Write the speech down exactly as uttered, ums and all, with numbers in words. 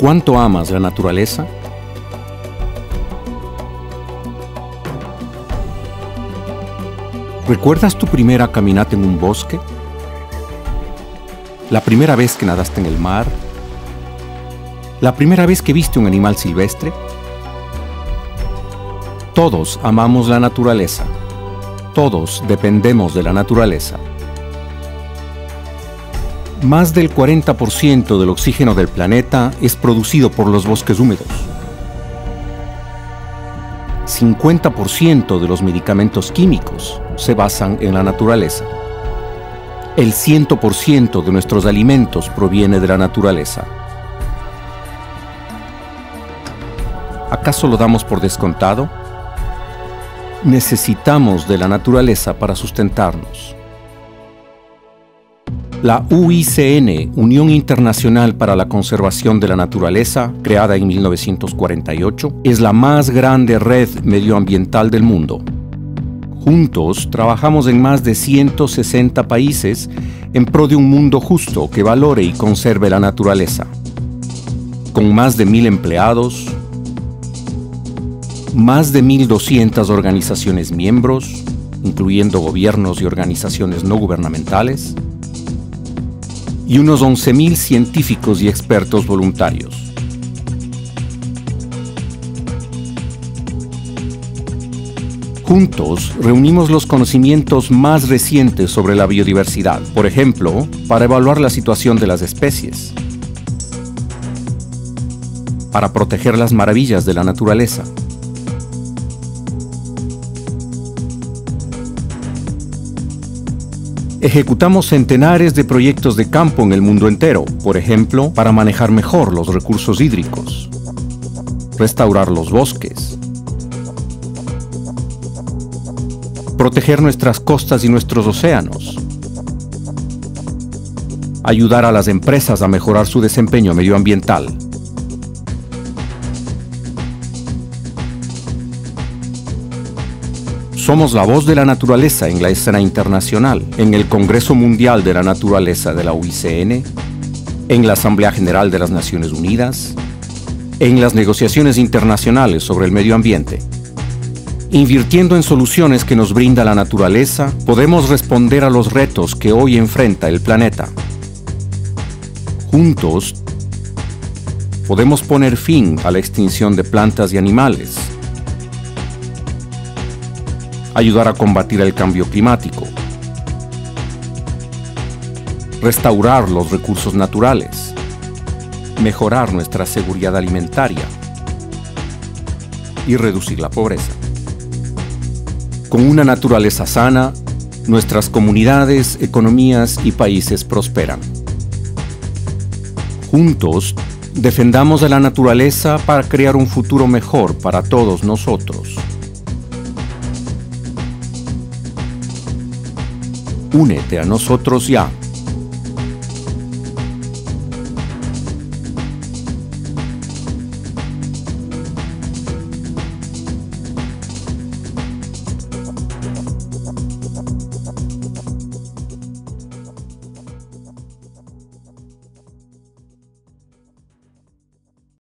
¿Cuánto amas la naturaleza? ¿Recuerdas tu primera caminata en un bosque? ¿La primera vez que nadaste en el mar? ¿La primera vez que viste un animal silvestre? Todos amamos la naturaleza. Todos dependemos de la naturaleza. Más del cuarenta por ciento del oxígeno del planeta es producido por los bosques húmedos. cincuenta por ciento de los medicamentos químicos se basan en la naturaleza. El cien por ciento de nuestros alimentos proviene de la naturaleza. ¿Acaso lo damos por descontado? Necesitamos de la naturaleza para sustentarnos. La U I C N, Unión Internacional para la Conservación de la Naturaleza, creada en mil novecientos cuarenta y ocho, es la más grande red medioambiental del mundo. Juntos trabajamos en más de ciento sesenta países en pro de un mundo justo que valore y conserve la naturaleza. Con más de mil empleados, más de mil doscientas organizaciones miembros, incluyendo gobiernos y organizaciones no gubernamentales, y unos once mil científicos y expertos voluntarios. Juntos reunimos los conocimientos más recientes sobre la biodiversidad, por ejemplo, para evaluar la situación de las especies, para proteger las maravillas de la naturaleza, ejecutamos centenares de proyectos de campo en el mundo entero, por ejemplo, para manejar mejor los recursos hídricos, restaurar los bosques, proteger nuestras costas y nuestros océanos, ayudar a las empresas a mejorar su desempeño medioambiental. Somos la voz de la naturaleza en la escena internacional, en el Congreso Mundial de la Naturaleza de la U I C N, en la Asamblea General de las Naciones Unidas, en las negociaciones internacionales sobre el medio ambiente. Invirtiendo en soluciones que nos brinda la naturaleza, podemos responder a los retos que hoy enfrenta el planeta. Juntos, podemos poner fin a la extinción de plantas y animales, ayudar a combatir el cambio climático, restaurar los recursos naturales, mejorar nuestra seguridad alimentaria y reducir la pobreza. Con una naturaleza sana, nuestras comunidades, economías y países prosperan. Juntos, defendamos a la naturaleza para crear un futuro mejor para todos nosotros. Únete a nosotros ya.